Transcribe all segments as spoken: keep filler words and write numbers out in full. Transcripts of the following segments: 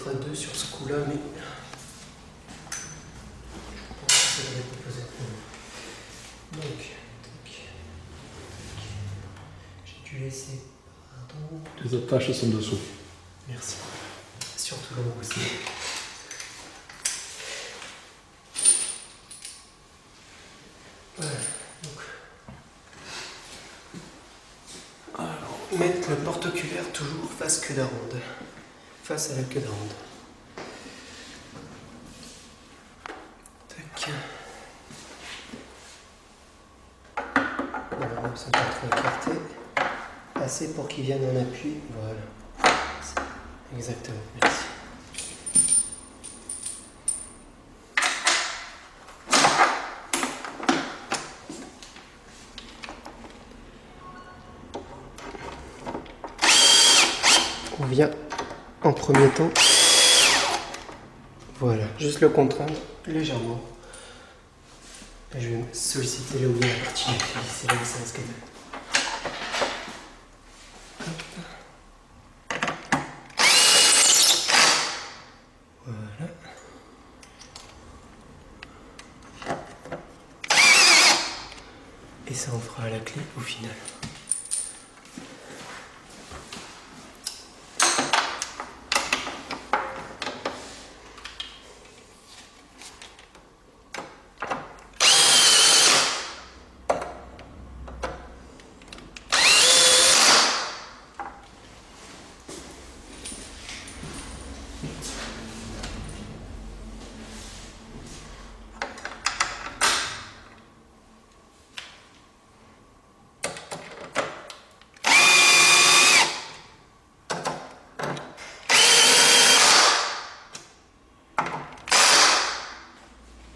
être à deux sur ce coup-là, mais je pense que ça devrait pas poser de problème. Donc, tac, tac. J'ai dû laisser. Pardon. Les attaches sont dessous. Merci. Surtout là aussi. Voilà. Donc. Alors, mettre le porte-oculaire toujours face queue d'aronde. Face à la queue d'aronde. Tac. Voilà, ça peut être écarté. Assez pour qu'il vienne en appui. Voilà. Exactement, merci. On vient en premier temps, voilà, juste le contraindre légèrement. Et je vais solliciter là où il y a la partie du fil, c'est là où ça risque de... Voilà. Et ça en fera la clé au final.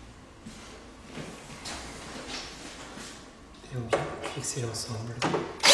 Et on vient fixer l'ensemble.